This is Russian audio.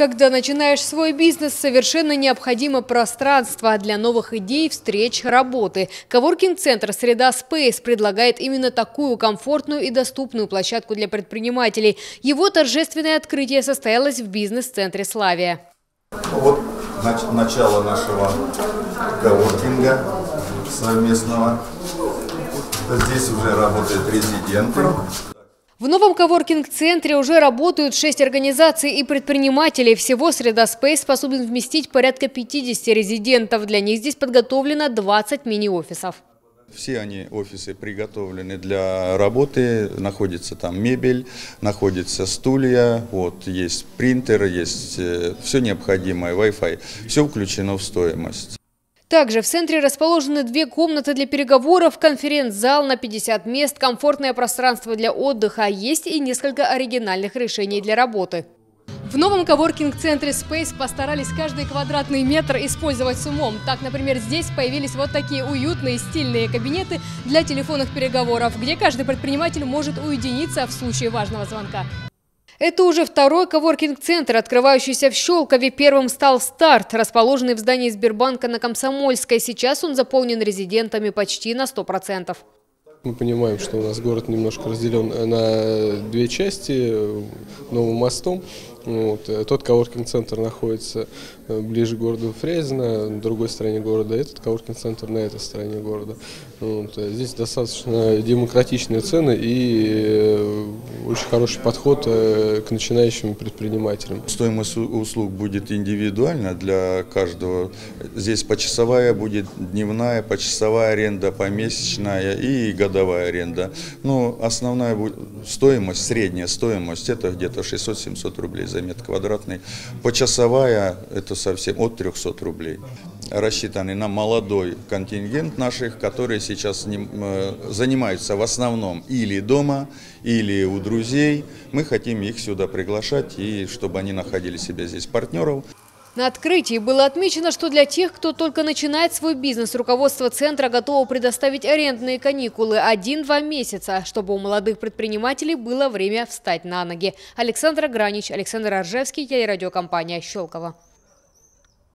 Когда начинаешь свой бизнес, совершенно необходимо пространство для новых идей, встреч, работы. Коворкинг-центр «Среда Space» предлагает именно такую комфортную и доступную площадку для предпринимателей. Его торжественное открытие состоялось в бизнес-центре «Славия». Вот начало нашего коворкинга совместного. Здесь уже работают резиденты. В новом коворкинг-центре уже работают 6 организаций и предпринимателей. Всего «Среда Space» способен вместить порядка 50 резидентов. Для них здесь подготовлено 20 мини-офисов. Все они, офисы, приготовлены для работы. Находится там мебель, находятся стулья, вот, есть принтер, есть все необходимое, Wi-Fi. Все включено в стоимость. Также в центре расположены 2 комнаты для переговоров, конференц-зал на 50 мест, комфортное пространство для отдыха. Есть и несколько оригинальных решений для работы. В новом коворкинг-центре Space постарались каждый квадратный метр использовать с умом. Так, например, здесь появились вот такие уютные, стильные кабинеты для телефонных переговоров, где каждый предприниматель может уединиться в случае важного звонка. Это уже второй коворкинг-центр, открывающийся в Щелкове. Первым стал «Старт», расположенный в здании Сбербанка на Комсомольской. Сейчас он заполнен резидентами почти на 100%. Мы понимаем, что у нас город немножко разделен на 2 части новым мостом. Вот. Тот коворкинг-центр находится ближе к городу Фрязино, на другой стороне города, этот коворкинг-центр на этой стороне города. Вот. Здесь достаточно демократичные цены и очень хороший подход к начинающим предпринимателям. Стоимость услуг будет индивидуальна для каждого. Здесь почасовая будет, дневная, почасовая аренда, помесячная и годовая аренда. Но основная стоимость, средняя стоимость, это где-то 600-700 рублей за метр квадратный. Почасовая это совсем от 300 рублей. Рассчитаны на молодой контингент наших, которые сейчас занимаются в основном или дома, или у друзей. Мы хотим их сюда приглашать, и чтобы они находили себе здесь партнеров. На открытии было отмечено, что для тех, кто только начинает свой бизнес, руководство центра готово предоставить арендные каникулы 1-2 месяца, чтобы у молодых предпринимателей было время встать на ноги. Александра Гранич, Александр Аржевский, телерадиокомпания «Щелково».